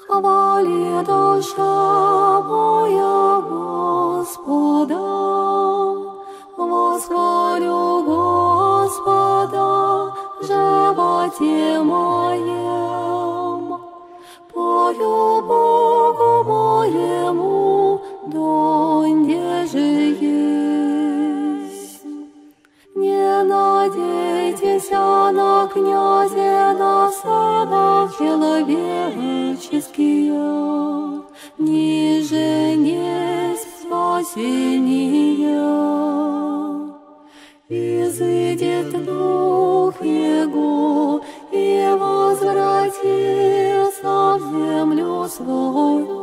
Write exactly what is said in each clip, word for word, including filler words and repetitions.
Хвали душа моя Господа, восхвалю Господа в животе моем. Пою Богу моему, донде же есть. Не надейтесь на князе, на сынов человеческие, ниже несть спасения. Изыдет дух Его и возвратится в землю свою.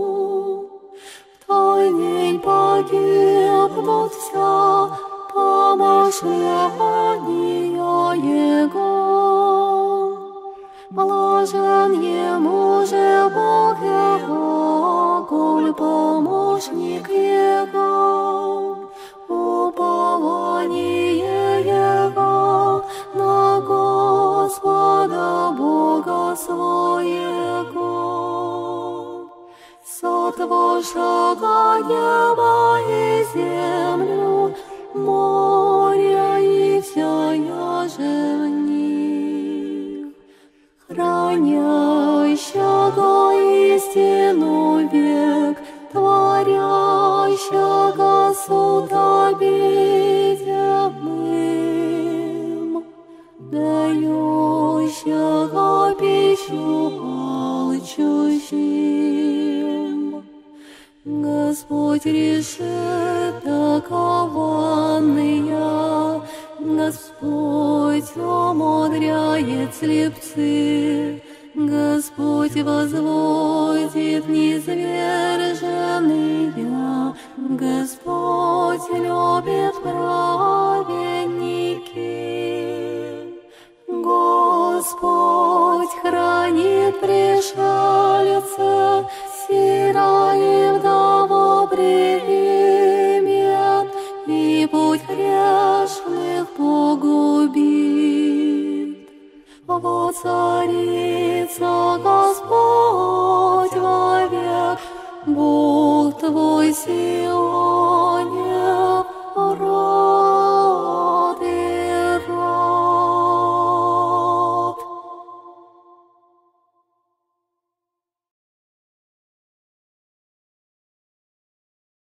В той день погибнут вся помышления Его. Блажен ему же Бог Его, коль помощник Его. Упование Его на Господа Бога своего. Сотворшего небо и землю, море и вся же в них, хранящего истину век, творящего суд обиденным, дающего пищу алчущим. Господь решит такованные, Господь умудряет слепцы, Господь возводит низверженные, Господь любит